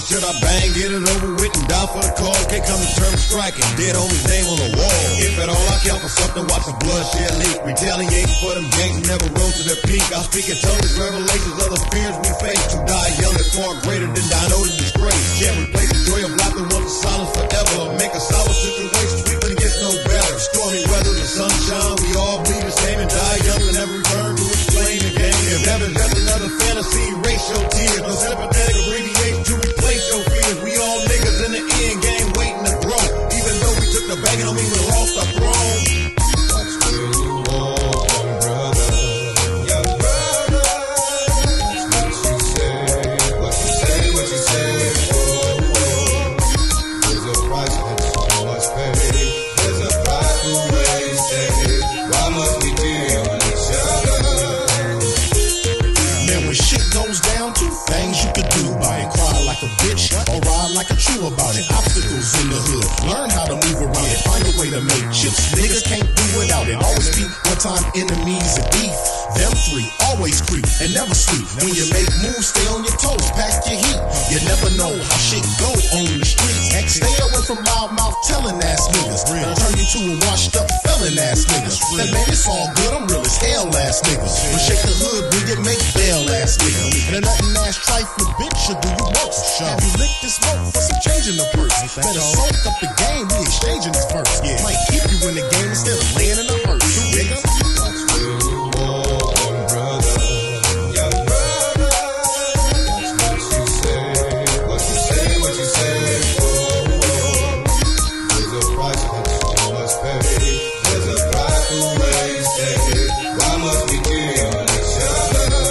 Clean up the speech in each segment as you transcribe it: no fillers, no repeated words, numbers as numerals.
should I bang, get it over with and die for the cause? Can't come to terms striking, dead homie's name on the wall. If at all I count for something, watch the bloodshed leak. Retaliating for them gangs never rose to their peak. I speak in tongues, revelations of the fears we face. To die young is far greater than dying old in disgrace. Can't replace the joy of life that wants the silence forever. Make a solid situation, sweet, but it gets no better. Stormy weather, the sunshine, we all bleed the same and die young and never return to explain the game. If heaven's just another fantasy, erase your tears. No sympathetic abbreviation to replace your fears. We all niggas in the end game waiting to grow. Even though we took the bag, it don't mean we lost our throne. Watch where you walk, young brother. Young brother. That's what you say. What you say, what you say. Oh, oh. There's a price that you must pay. There's a price to wasted. Why must we kill each other? Man, when shit goes down, two things you could do about it. Cry like a bitch or ride like a true about it. Obstacles in the hood, learn how to move around it. Find a way to make chips, niggas can't do without it. Always be one-time enemies and beef. Them three always creep and never sleep. When you make moves, stay on your toes, pack your heat. You never know how shit go on the streets. Stay away from loudmouth telling ass niggas. Turn you to a washed up felon ass niggas. That man, it's all good, I'm real as hell ass niggas. But shake the hood when you make bail ass niggas. And a nothing ass trifling bitch should do you worse. Have you licked this smoke for some change in the purse? Better soak up the game, we exchanging this verse. Might keep you in the game instead of laying in the hearse. Nigga. Watch where you walk, young brother. Young brother. That's what you say. What you say, what you say. Oh, oh. There's a price that you must pay. There's a price to wasted. Why must we kill each other?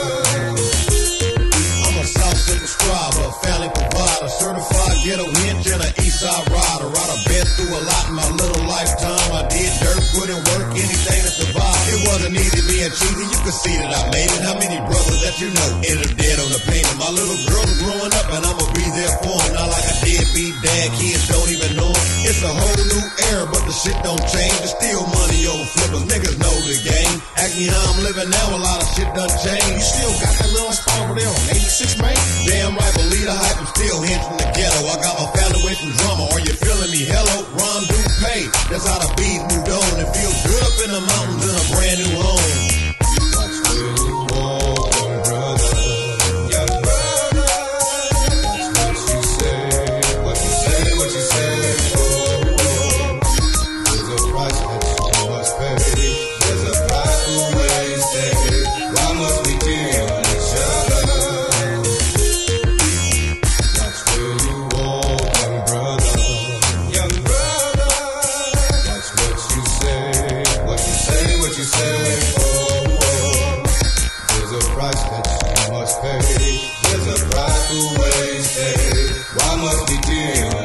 I'm a Southside prescriber, family provider, certified ghetto Henchmen, an Eastside rider. I've been through a lot in my little lifetime. I did dirt, put in work, anything to survive. It wasn't easy being cheesy, you could see that I made it. How many brothers that you know ended up dead on the pavement? My little girls are growing up and I'ma be there for them. Not like I did be dad, kids don't even know them. It's a whole new era, but the shit don't change. There's still money over flippers, niggas know the game. Ask me how I'm living now, a lot of shit done changed. You still got that little spot over there on 86, man? Damn right, believe the hype, I'm still Henchmen the Ghetto. I got my family away from drama, are you feeling me? Hello, Ron do pay. That's how the bees moved on. It feels good up in the mountains in a brand new home. Watch where you walk, young brother. Young brother. That's what you say. What you say, what you say. Oh, oh. There's a price that you must pay. There's a price to wasted. Why must we kill each other? Watch where you walk, young brother. Young brother. That's what you say. What you say, what you say. Oh, oh. There's a price that you must pay. There's a price to wasted. Why must we kill